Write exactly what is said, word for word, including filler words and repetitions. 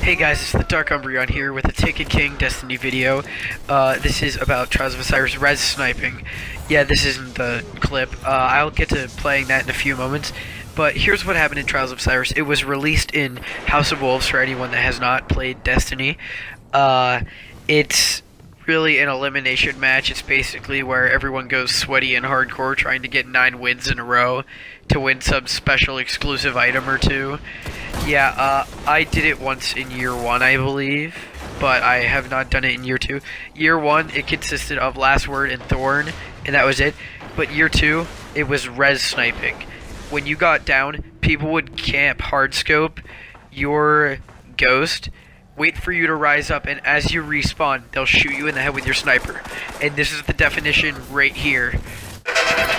Hey guys, it's the Dark Umbreon here with a Taken King Destiny video. Uh, this is about Trials of Osiris res sniping. Yeah, this isn't the clip. Uh, I'll get to playing that in a few moments. But here's what happened in Trials of Osiris. It was released in House of Wolves for anyone that has not played Destiny. Uh, it's really an elimination match. It's basically where everyone goes sweaty and hardcore trying to get nine wins in a row to win some special exclusive item or two. Yeah, uh, I did it once in year one, I believe, but I have not done it in year two. Year one, it consisted of Last Word and Thorn, and that was it. But year two, it was res sniping. When you got down, people would camp hardscope your ghost, wait for you to rise up, and as you respawn, they'll shoot you in the head with your sniper. And this is the definition right here.